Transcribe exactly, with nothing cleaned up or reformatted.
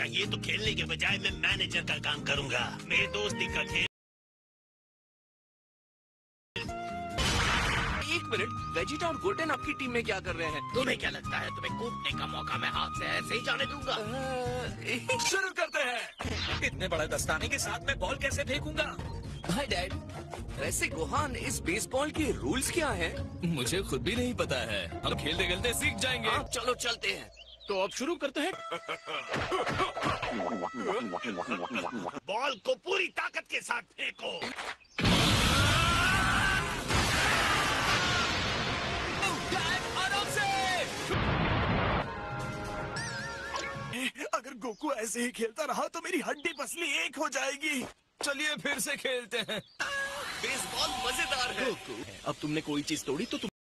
चाहिए तो खेलने के बजाय मैं मैनेजर का काम करूंगा। मेरे दोस्ती का खेल। एक मिनट, वेजिटा और गोल्डन आपकी टीम में क्या कर रहे हैं? तुम्हें क्या लगता है तुम्हें कूदने का मौका मैं हाथ से ऐसे ही जाने दूंगा? शुरू करते हैं। इतने बड़े दस्ताने के साथ मैं बॉल कैसे फेंकूंगा? Hi dad. वैसे गोहान, इस बेसबॉल के रूल्स क्या हैं? मुझे खुद भी नहीं पता है। हम खेलते खेलते सीख जाएंगे। आप चलो चलते हैं। तो अब शुरू करते हैं। बॉल को पूरी ताकत के साथ फेंको। अगर गोकू ऐसे ही खेलता रहा तो मेरी हड्डी पसली एक हो जाएगी। चलिए फिर से खेलते हैं। बेसबॉल मजेदार है। अब तुमने कोई चीज तोड़ी तो तुम